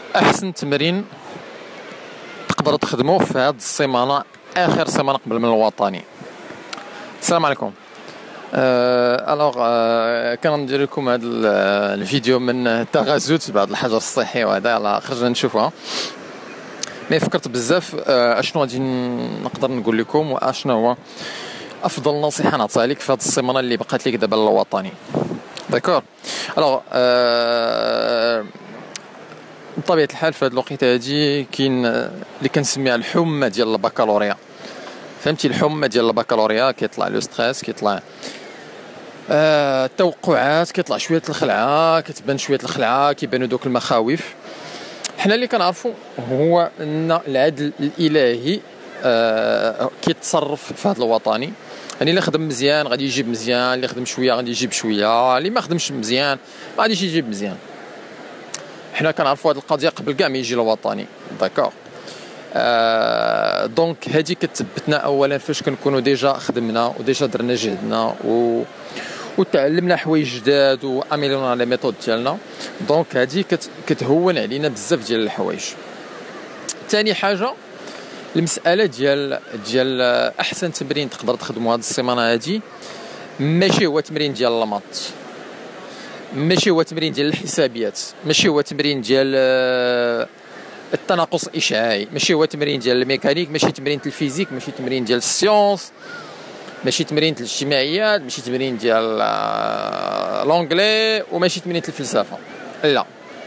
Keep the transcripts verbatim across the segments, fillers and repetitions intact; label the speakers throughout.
Speaker 1: احسن تمرين تقدروا تخدموه في هذه السيمانه، اخر سيمانه قبل من الوطني. السلام عليكم. أه الوغ أه كندير لكم هذا الفيديو من تغازوت بعد الحجر الصحي، وهذا يلاه خرجنا نشوفها. مي فكرت بزاف أه اشنو غادي نقدر نقول لكم، واشنو هو افضل نصيحه نعطيها لك في هذه السيمانه اللي بقات لك دابا الوطني. داكور. الوغ أه بطبيعه الحال في هذه الوقيته هذه كاين اللي كنسميها الحمى ديال البكالوريا. فهمتي الحمى ديال البكالوريا؟ كيطلع لو ستريس، كيطلع آه التوقعات، كيطلع شويه الخلعه، كتبان شويه الخلعه، كيبانوا دوك المخاوف. حنا اللي كنعرفوا هو ان العدل الالهي آه كيتصرف في هذا الوطني. يعني اللي خدم مزيان غادي يجيب مزيان، اللي خدم شويه غادي يجيب شويه، اللي ما خدمش مزيان ما غاديش يجيب مزيان. حنا كنعرفوا هذه القضيه قبل كاع ما يجي الوطني. داكور. آه دونك هذه كتثبتنا اولا فاش كنكونوا ديجا خدمنا وديجا درنا جهدنا و وتعلمنا حوايج جداد واميلينا لي ميثود ديالنا. دونك هذه كت... كتهون علينا بزاف ديال الحوايج. ثاني حاجه المساله ديال ديال احسن تمرين تقدر تخدموا هذه السيمانه هذه ماشي هو تمرين ديال المات، ماشي هو تمرين ديال الحسابيات، ماشي هو تمرين ديال التناقص الاشعاعي، ماشي هو تمرين ديال الميكانيك، ماشي تمرين الفيزيك، ماشي تمرين ديال السيونس، ماشي تمرين الاجتماعيات، ماشي تمرين ديال لونجلي، وماشي تمرين الفلسفه. لا،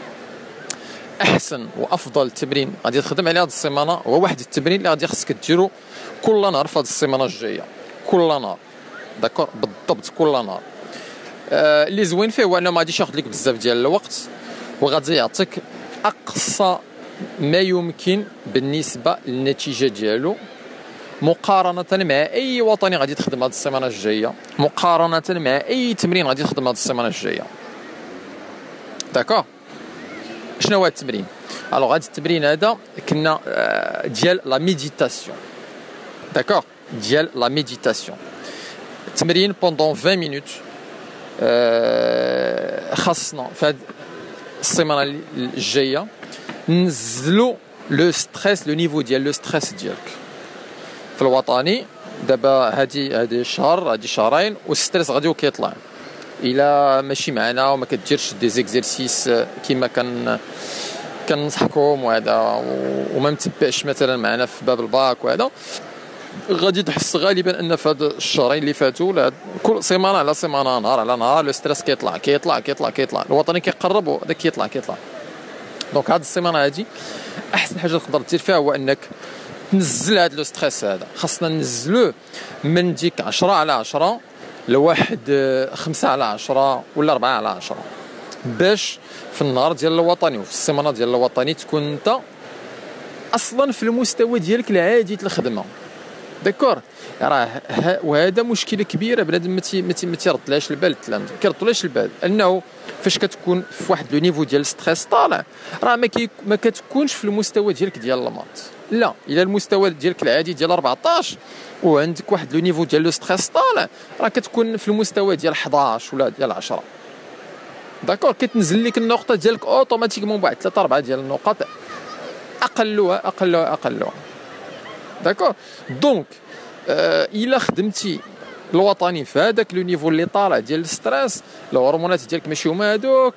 Speaker 1: احسن وافضل تمرين غادي تخدم عليه هذه السيمانه هو واحد التمرين اللي غادي خصك ديرو كل نهار في هذه السيمانه الجايه، كل نهار. داكور، بالضبط كل نهار. آه اللي زوين فيه هو انه ما غاديش ياخذ لك بزاف ديال الوقت، وغادي يعطيك اقصى ما يمكن بالنسبه للنتيجه ديالو، مقارنه مع اي وطني غادي تخدم هذه السيمانه الجايه، مقارنه مع اي تمرين غادي تخدم هذه السيمانه الجايه. داكور. شنو هو التمرين؟ الوغ هذا التمرين هذا كنا آه ديال لا ميديتاسيون. داكور، ديال لا ميديتاسيون. تمرين بوندون عشرين مينوت. أه خاصنا في هذه السيمانه الجايه نزلوا لو ستريس، لو نيفو ديال لو ستريس ديالك في الوطني. دابا هادي هادي الشهر هادي شهرين والستريس غادي كيطلع. الا ماشي معنا وما كديرش دي زيكزيرسيس كيما كان كنصحكم وهذا، وما متبعش مثلا معنا في باب الباك وهذا، غادي تحس غالبا ان في هاد الشهرين اللي فاتوا كل سيمانه على سيمانه، نهار على نهار، لو ستريس كيطلع كيطلع كيطلع كيطلع الوطني كيقرب وهذاك كيطلع كيطلع. دونك هاد السيمانه هادي احسن حاجه تقدر دير فيها هو انك تنزل هاد لو ستريس هذا. خاصنا ننزلوه من ديك عشرة على عشرة لواحد خمسة على عشرة ولا أربعة على عشرة، باش في النهار ديال الوطني وفي السيمانه ديال الوطني تكون انت اصلا في المستوى ديالك العادي ديال الخدمه. داكور. راه وهذا مشكله كبيره بنادم ما ما تيردلهاش البال. التلامذه كيردلهاش البال انه فاش كتكون في واحد لو نيفو ديال ستريس طالع راه ما كي ما كتكونش في المستوى ديالك ديال المات. لا، الى المستوى ديالك العادي ديال أربعطاش وعندك واحد لو نيفو ديال لو ستريس طالع راه كتكون في المستوى ديال حداش ولا ديال عشرة. داكور. كتنزل لك النقطه ديالك اوتوماتيكمون بعد ثلاثة أربعة ديال النقاط، اقلها اقلها اقلها. داكور. دونك آه الا خدمتي الوطني في هذاك لو نيفو اللي طالع ديال الستريس، الهرمونات ديالك ماشي هما هذوك،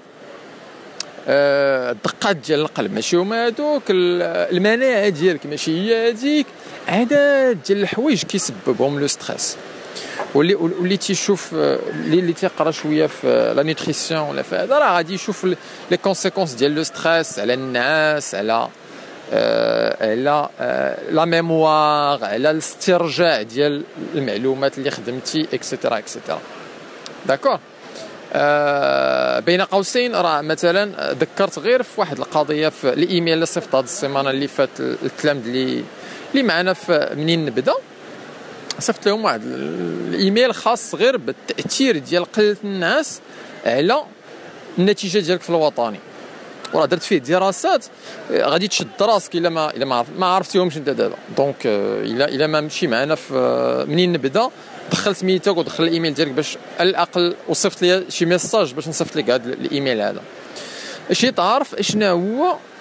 Speaker 1: آه الدقات ديال القلب ماشي هما هذوك، المناعه ديالك ماشي هي هذيك، عدد ديال الحوايج كيسببهم لو ستريس. واللي واللي تيشوف اللي اللي تيقرا شويه في لا نوتريسيون ولا في هذا راه غادي يشوف لي كونسيكونس ديال لو ستريس على الناس، على على لا ميموار، على الاسترجاع ديال المعلومات اللي خدمتي اكسيتيرا اكسيتيرا. داكور. أه بين قوسين راه مثلا ذكرت غير في واحد القضيه في الايميل اللي صيفط هذه السيمانه اللي فات التلامذ اللي اللي معنا في منين نبدا، صيفط لهم واحد الايميل خاص غير بالتاثير ديال قله الناس على النتيجه ديالك في الوطني. وراه درت فيه دراسات غادي تشد راسك الا ما الا ما, ما عرفتيهمش انت دابا. دونك الا الا ما مشي معنا في منين نبدا دخل سميتك ودخل الايميل ديالك باش على الاقل وصيفط لي شي ميساج باش نصيفط لك هذا الايميل هذا. شي تعرف شنو هو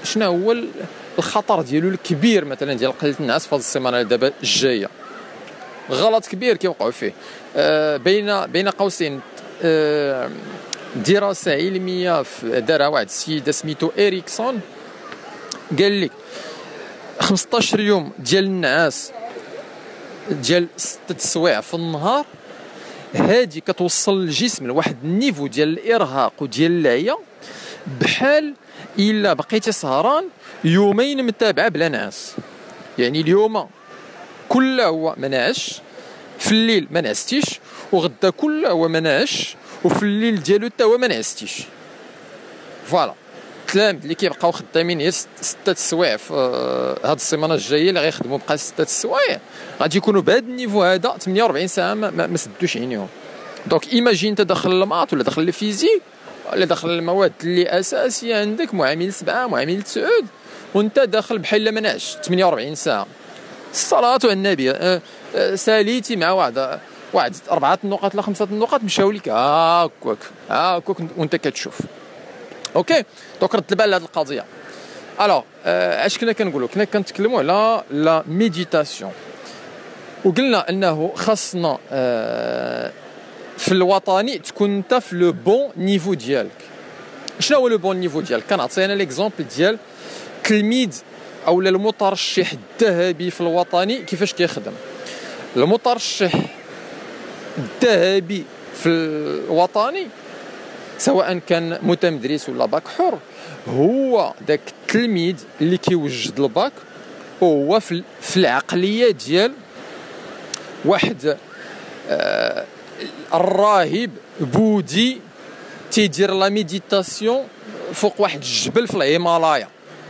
Speaker 1: شنو هو الخطر ديالو الكبير مثلا ديال قله النعاس في هذه السيمانه دابا الجايه. غلط كبير كيوقعوا فيه. آه بين بين قوسين آه دراسه علميه دارها واحد السيد سميتو إريكسون، قال لك خمسطاش يوم ديال النعاس ديال ستة سوايع في النهار، هذه كتوصل الجسم لواحد النيفو ديال الارهاق وديال العيا بحال الا بقيتي سهران يومين متابعه بلا نعاس. يعني اليوم كله هو ما نعش، في الليل ما نعستيش، وغدا كله هو ما نعش، وفي الليل ديالو حتى هو ما نعستيش. فوالا التلاميذ اللي كيبقاو خدامين هي ستة سوايع في هاد السيمانه الجايه اللي غيخدموا بقى ستة سوايع غادي يكونوا بهذا النيفو هذا ثمانية وأربعين ساعه ما, ما سدوش عينيهم. دونك ايماجين انت داخل الماط ولا داخل الفيزيك ولا داخل المواد اللي اساسيه عندك، معامل سبعه معامل تسعود، وانت داخل بحال ما نعش ثمانية وأربعين ساعه. الصلاه على النبي أه أه ساليتي مع واحد واحد اربعه النقط ولا خمسه النقط مشاو لك هاكاك هاكاك وانت كتشوف. اوكي دونك رد البال لهاد القضيه. الوغ اش كنا كنقولوا؟ كنا كنتكلموا على لا ميديتاسيون، وقلنا انه خاصنا آه في الوطني تكون انت في لو بون نيفو ديالك. شنو هو لو بون نيفو ديالك؟ كنعطي انا ليكزومبل ديال تلميذ او المترشح الذهبي في الوطني كيفاش كيخدم. المترشح الذهبي في الوطني سواء كان متمدرس ولا باك حر، هو داك التلميذ اللي كيوجد الباك وهو في العقليه ديال واحد آه الراهب بوذي تيدير لا ميديتاسيون فوق واحد الجبل في الهيمالايا.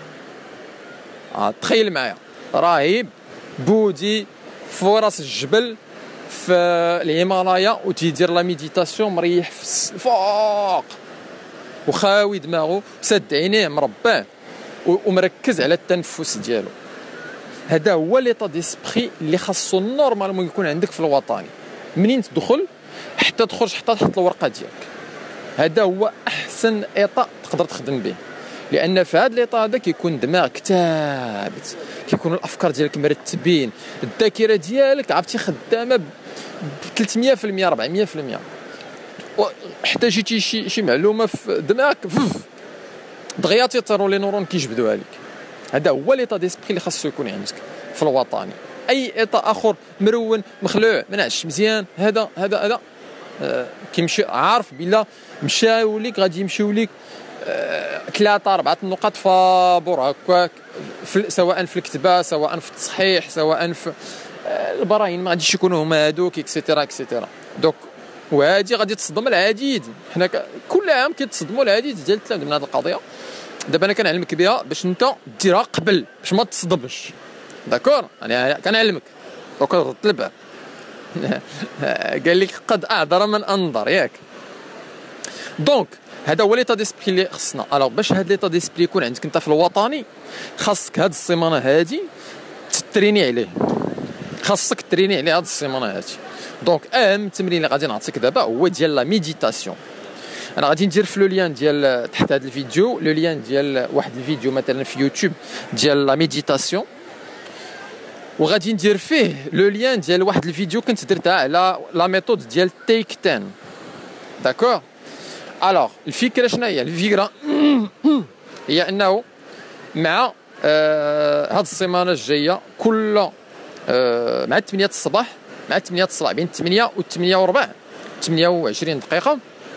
Speaker 1: آه تخيل معايا راهب بوذي فوق راس الجبل في الهيمالايا وتيدير لا ميديتاسيون مريح فوق وخاوي دماغه سد عينيه مربع ومركز على التنفس ديالو. هذا هو ليطا ديسبري اللي خاصو نورمالمون يكون عندك في الوطني منين تدخل حتى تخرج حتى تحط الورقه ديالك. هذا هو احسن ايطا تقدر تخدم به، لان في هذا الايطا هذا كيكون دماغك ثابت، كيكونوا الافكار ديالك مرتبين، الذاكره ديالك عرفتي خدامه ب ثلاثمية بالمية أربعمية بالمية، حتى جيتي شي شي معلومه في دماغك دغيا تيطيروا لي نورون كيجبدوها لك. هذا هو ليطا ديسبري اللي خاصو يكون عندك في الوطني. اي ايطا اخر مرون مخلوع منعش مزيان هذا هذا هذا آه كيمشي عارف بلا مشاو لك غادي يمشيو لك آه ثلاثه اربعه نقاط فابور هكاك، سواء في الكتابه سواء في التصحيح سواء في آه البراهين ما غاديش يكونوا هما هذوك اكسيتيرا اكسيتيرا. دوك وهادي غادي تصدم العديد. حنا كل عام كيتصدموا العديد ديال التلاميذ من هذه القضيه. دابا انا كنعلمك بها باش انت ديرها قبل باش ما تصدمش. داكور انا كنعلمك دوك رد البال. قال لك قد اعذر من انظر ياك. دونك هذا هو ليطا ديسبري اللي خصنا. الوغ باش هذا ليطا ديسبري يكون عندك انت في الوطني خاصك هاد السيمانه هادي تتريني عليه، خاصك تريني عليه هاد السيمانه هادي. دونك اهم تمرين اللي غادي نعطيك دابا هو ديال لا ميديتاسيون. انا غادي ندير في لو ليان ديال تحت هذا الفيديو لو ليان ديال واحد الفيديو مثلا في يوتيوب ديال لا ميديتاسيون، وغادي ندير فيه لو ليان ديال واحد الفيديو كنت درتها على لا ميثود ديال تيك عشرة. داكور الوغ الفكره شنو هي؟ الفكره هي انه مع آه هاد السيمانه الجايه كل آه مع ثمانية الصباح مع ثمانية الصباح بين ثمانية و ثمانية وربع ثمانية وعشرين دقيقه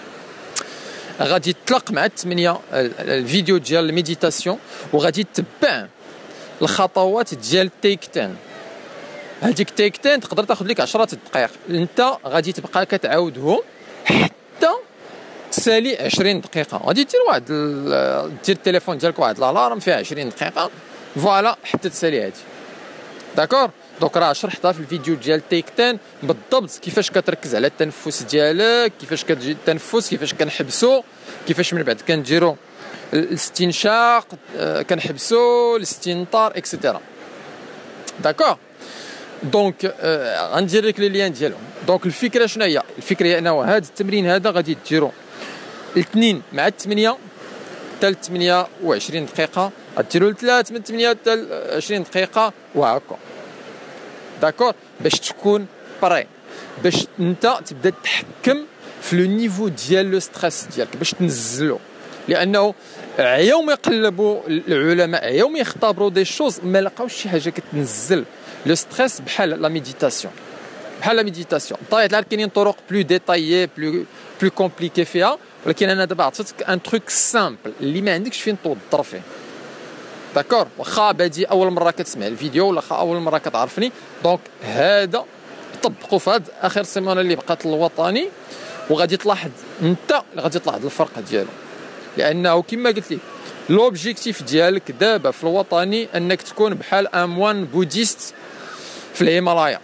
Speaker 1: غادي تطلق مع ثمانية الفيديو ديال الميديتاسيون وغادي تتبع الخطوات ديال تيك عشرة. هذيك تيك عشرة تقدر تاخذ لك عشرة دقائق، انت غادي تبقى كتعاودهم حتى تسالي عشرين دقيقه. غادي دير واحد دير التليفون ديالك واحد الالارم فيها عشرين دقيقه فوالا حتى تسالي هذه. داكور دونك راه شرحتها في الفيديو ديال تيك عشرة بالضبط كيفاش كتركز على التنفس ديالك، كيفاش كتجي التنفس، كيفاش كنحبسوا، كيفاش من بعد كنديروا الاستنشاق، كنحبسوا الاستنطار اكسيتيرا. داكور دونك غندير لك لي ليان ديالهم. دونك الفكره شنو هي؟ الفكره هي انه هذا التمرين هذا غادي ديروا الاثنين مع ثمانية حتى ثمانية وعشرين دقيقه غديروا لثلاث من ثمانية حتى عشرين دقيقه وهكا. داكور، باش تكون بري، باش انت تبدا تحكم في لو نيفو ديال لو ستريس ديالك، باش تنزلو. لانه يوم يقلبوا العلماء، يوم يختبروا دي شوز ما لقاوش شي حاجه كتنزل لو ستريس بحال لا ميديتاسيون. بحال لا ميديتاسيون بطبيعه الحال كاينين طرق بلو ديتايي بلو بلو كومبليكي فيها، ولكن انا دابا عطيتك ان تروك سامبل اللي ما عندكش فين توضر فيه. داكور، واخا بادي اول مره كتسمع الفيديو ولا اخا اول مره كتعرفني، دونك هذا طبقوا في هاد اخر سيمانه اللي بقات الوطني، وغادي تلاحظ انت غادي تلاحظ الفرق ديالو. لانه كما قلت لك لوبجيكتيف ديالك دابا في الوطني انك تكون بحال ان موان بوديست في الهيمالايا.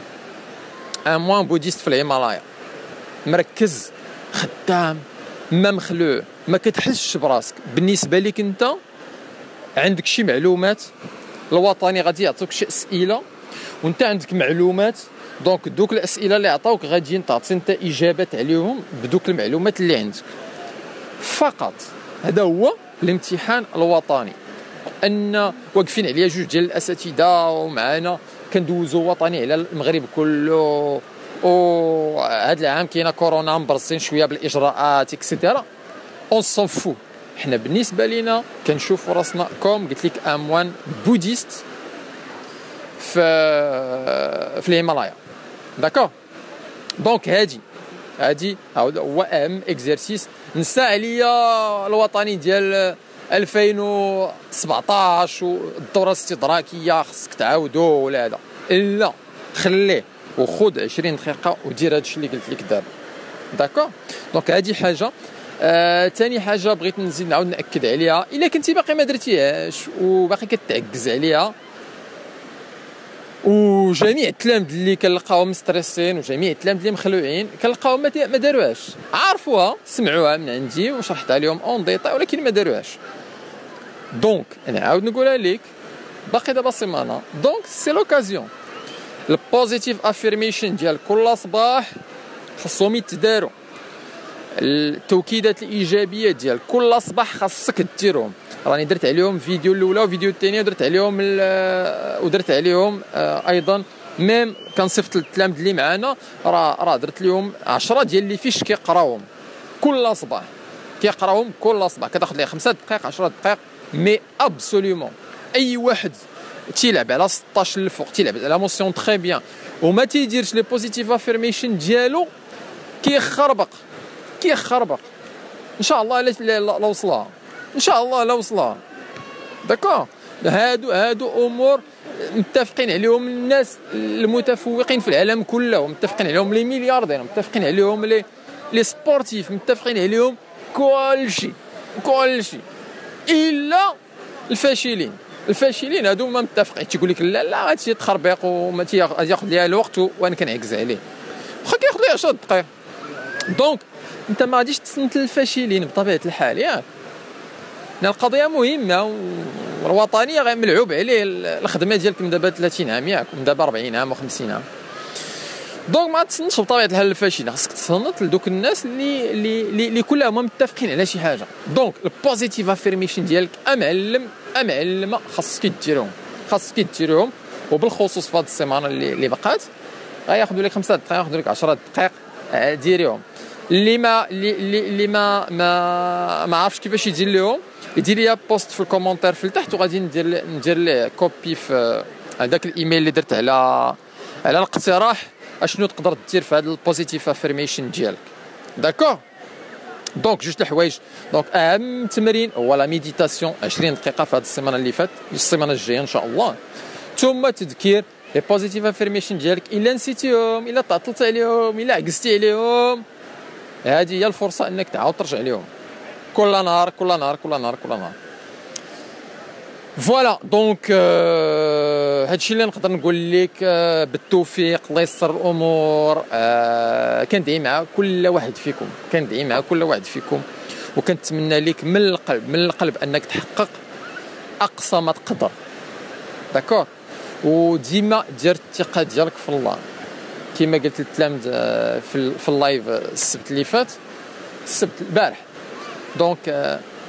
Speaker 1: ان موان بوديست في الهيمالايا، مركز، خدام، ما مخلوع، ما كتحسش براسك. بالنسبه لك انت عندك شي معلومات، الوطني غادي يعطوك شي اسئله وانت عندك معلومات، دونك دوك الاسئله اللي عطاوك غادي تعطي انت اجابات عليهم بدوك المعلومات اللي عندك فقط. هذا هو الامتحان الوطني. ان واقفين عليا جوج ديال الاساتذه ومعنا كندوزو وطني على المغرب كله، وهذا العام كاينه كورونا مبرزين شويه بالاجراءات اكسيتيرا، اون سون فو. حنا بالنسبه لينا كنشوفوا راسنا كوم قلت لك اموان بوديست في في الهيمالايا. داكور، دونك هادي هادي هو اهم اكزرسيس. نسى عليا الوطني ديال ألفين وسبعطاش والدوره الاستدراكيه خصك تعاودو ولا هذا، لا خليه وخذ عشرين دقيقه ودير هادشي اللي قلت لك دابا. داكور، دونك هادي حاجه. ثاني آه، حاجه بغيت نزيد نعاود ناكد عليها، الا كنتي باقي ما درتيهاش وباقي كتعكز عليها، وجميع التلامذ اللي كنلقاهم مستريسين وجميع التلامذ اللي مخلوعين كنلقاهم ما داروهاش، عارفوها سمعوها من عندي وشرحتها لهم اون ديتاي ولكن ما داروهاش. دونك انا عاود نقولها لك، باقي دابا سيمانه، دونك سي لوكازيون. البوزيتيف افيرميشن ديال كل صباح خصهم يتداروا، التوكيدات الايجابيه ديال كل صباح خاصك ديرهم. راني درت عليهم فيديو الاولى وفيديو الثانيه ودرت عليهم ودرت عليهم ايضا ميم كنصيفط للتلامذ اللي معانا، راه راه درت لهم عشرة ديال اللي فيش كيقراوهم كل صباح، كيقراوهم كل صباح، كتاخذ ليه خمسة دقائق عشرة دقائق مي ابسوليومون. اي واحد تيلعب على ستطاش الفوق، تيلعب على موسيون تري بيان وما تيديرش لي بوزيتيف افيرميشن ديالو كيخربق كيخربق. ان شاء الله لا وصلها، ان شاء الله لا وصلها. داكور، هادو هادو امور متفقين عليهم الناس المتفوقين في العالم كله، متفقين عليهم لي ملياردير، متفقين عليهم لي لي سبورتيف، متفقين عليهم كلشي كلشي الا الفاشلين. الفاشلين هادو ما متفقين، تيقول لك لا لا هادشي تخربيق وما تياخذ ليها الوقت وانا كنعكز عليه، واخا كياخذ ليه عشرة دقائق. دونك انت ما غاديش تصنت للفاشلين بطبيعه الحال، ياك القضيه مهمه والوطنيه غير ملعوب عليه الخدمه ديالك من دابا ثلاثين عام، ياك من دابا أربعين عام وخمسين عام. دونك ما تصنتش بطبيعه الحال الفاشلين، خاصك تصنت لدوك الناس اللي اللي اللي كلهم متفقين على شي حاجه. دونك البوزيتيف افيرميشن ديالك امعلم امعلمه خاصك ديرهم خاصك ديرهم وبالخصوص في هذه السيمانه اللي اللي بقات غياخذوا لك خمسة دقائق، ياخذوا لك عشرة دقائق ديريهم. اللي ما اللي اللي ما ما ما عرفش كيفاش يدير لهم يدير لي بوست في الكومونتير في التحت وغادي ندير ندير ليه كوبي في هذاك الايميل اللي درت على على الاقتراح اشنو تقدر دير في هذا البوزيتيف افيرميشن ديالك. داكور، دونك جوج الحوايج. دونك اهم تمرين هو لا ميديتاسيون عشرين دقيقه في هذه السيمانه اللي فات، السيمانه الجايه ان شاء الله، ثم تذكير لي بوزيتيف افيرميشن ديالك. الا نسيتيهم، الا تعطلت عليهم، الا عكستي عليهم، هذه هي الفرصه انك تعاود ترجع لهم كل نهار كل نهار كل نهار كل نهار. فوالا دونك آه هادشي اللي نقدر نقول لك. آه بالتوفيق، الله يسر الامور. آه كندعي مع كل واحد فيكم كندعي مع كل واحد فيكم وكنتمنى لك من القلب من القلب انك تحقق اقصى ما تقدر. داكور، وديما دير الثقه ديالك في الله كما قلت للتلامذ في في اللايف السبت اللي فات، السبت البارح. دونك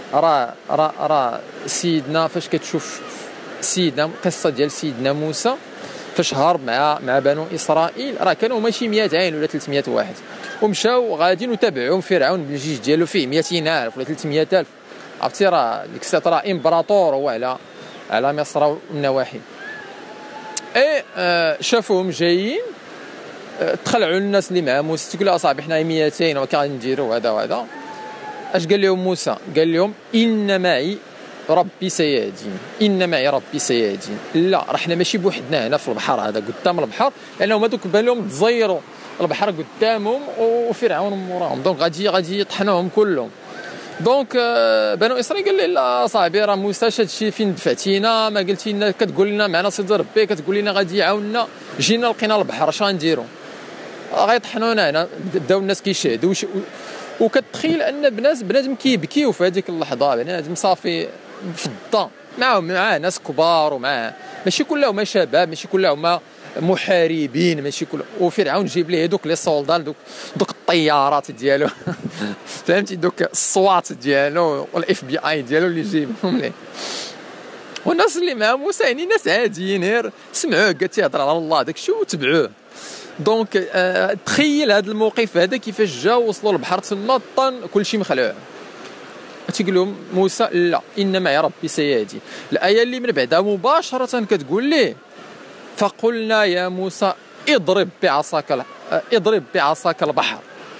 Speaker 1: راه راه راه سيدنا فاش كتشوف سيدنا قصه ديال سيدنا موسى فاش هرب مع مع بنو اسرائيل، راه كانوا ماشي مئة عين ولا ثلاثمئة واحد، ومشاو غاديين وتابعوهم فرعون بالجيش ديالو فيه مئتين ألف ولا ثلاثمئة ألف. عرفتي راه ديك الساعه راه امبراطور هو على على مصر والنواحي. اي آه شافوهم جايين، آه تخلعوا الناس اللي مع موسى، تقول اصاحبي حنا مئتين وكا غادي نديروا هذا وهذا. اش قال لهم موسى؟ قال لهم ان معي ربي سيهدين، ان معي ربي سيهدين. لا راه حنا ماشي بوحدنا هنا في البحر هذا قدام البحر، لانهم هذوك بان لهم تزيروا البحر قدامهم وفرعون موراهم، دونك غادي غادي يطحنوهم كلهم. دونك بنو اسرائيل قال لي لا صاحبي راه موسى شاد شي فين دفعتينا، ما قلتي لنا كتقول لنا معنا سيدي ربي، كتقول لنا غادي يعاوننا، جينا لقينا البحر اش غنديروا؟ غيطحنونا هنا. بداو الناس كيشهدوا وكتخيل ان بناس بنادم كيبكيو في هذيك اللحظه، بنادم صافي فضه معاهم، مع ناس كبار ومع ماشي كلهم شباب، ماشي كلهم محاربين، ماشي كل. وفرعون جيب ليه دوك لي سولدان، دوك دوك الطيارات ديالو فهمتي، دوك الصوات ديالو والاف بي اي ديالو اللي جايبهم ليه. والناس اللي مع موسى يعني ناس عاديين، غير سمعوه قال تيهضر على الله داكشي وتبعوه. دونك آه تخيل هذا الموقف هذا كيفاش جاو وصلوا البحر تما طن كلشي مخلوع. تيقول لهم موسى لا ان معي ربي سيهدي. الايه اللي من بعدها مباشره كتقول ليه فقلنا يا موسى اضرب بعصاك اضرب بعصاك البحر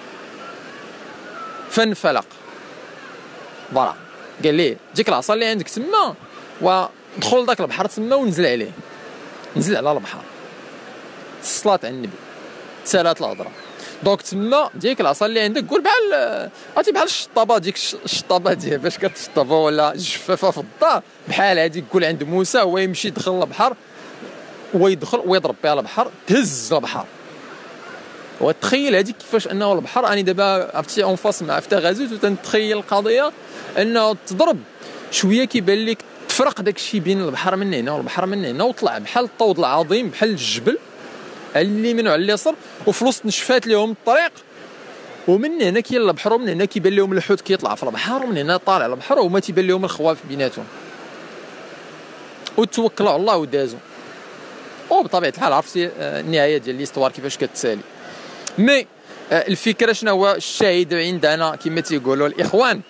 Speaker 1: فانفلق. برا قال ليه ديك العصا اللي عندك تما ودخل داك البحر تما ونزل عليه، نزل على البحر. الصلاة على النبي سالات الهضره. دونك تما ديك العصا اللي عندك قول بحال عرفتي بحال الشطابه، ديك الشطابه ديال باش كتشطبوا ولا الجفافه في الدار، بحال هذيك قول عند موسى هو يمشي يدخل البحر ويدخل ويضرب بها البحر، تهز البحر. وتخيل هذيك كيفاش انه البحر، راني دابا عرفتي اون فاس مع فتى غازوت وتنتخيل القضيه انه تضرب شويه كيبان لك تفرق داك الشيء بين البحر من هنا والبحر من هنا، وطلع بحال الطود العظيم بحال الجبل على اليمين وعلى اليسار، وفي الوسط نشفات لهم الطريق، ومن هنا كاين البحر، ومن هنا كيبان لهم الحوت كيطلع في البحر، ومن هنا طالع البحر، وهما تيبان لهم الخواف بيناتهم. وتوكلوا على الله ودازوا. وبطبيعه الحال عرفتي النهايه ديال ليستوار كيفاش كتسالي. مي الفكره شنو هو الشاهد عندنا كما تيقولوا الاخوان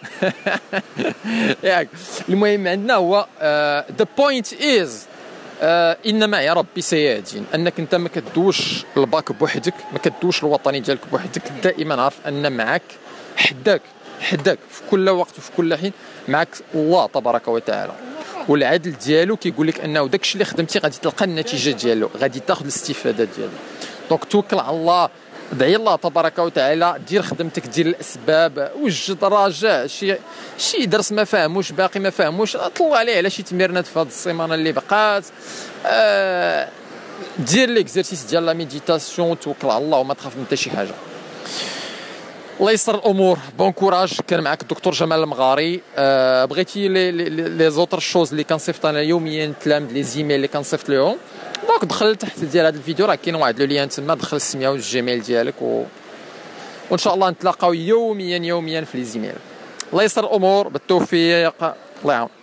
Speaker 1: ياك. المهم عندنا هو ذا بوينت از ان معي ربي سيهدين، انك انت ما كدوش الباك بوحدك، ما كدوش الوطني ديالك بوحدك، دائما عارف ان معك حداك حداك في كل وقت وفي كل حين معك الله تبارك وتعالى. والعدل ديالو كيقول لك انه داكشي اللي خدمتي غادي تلقى النتيجه ديالو، غادي تاخذ الاستفاده ديالو. دونك توكل على الله، ادعي الله تبارك وتعالى، دير خدمتك، دير الاسباب، وجد رجاء شي شي درس ما فاهموش باقي ما فاهموش طلع عليه على شي تمرينات في هذه السيمانه اللي بقات، آه دير ليكزيرسيس ديال لا ميديتاسيون وتوكل على الله وما تخاف من حتى شي حاجه. الله يسر الامور. بون كوراج. كان معك الدكتور جمال المغاري. أه بغيتي لي لي لي زوتر شوز اللي كنصيفط انا يوميا تلامد لي زيميل اللي كنصيفط لهم، دونك دخل تحت ديال هذا الفيديو راه كاين واحد لو ليان تما، دخل السميه والجيميل ديالك و... وان شاء الله نتلاقاو يوميا يوميا في لي زيميل. الله يسر الامور، بالتوفيق، الله يعاون.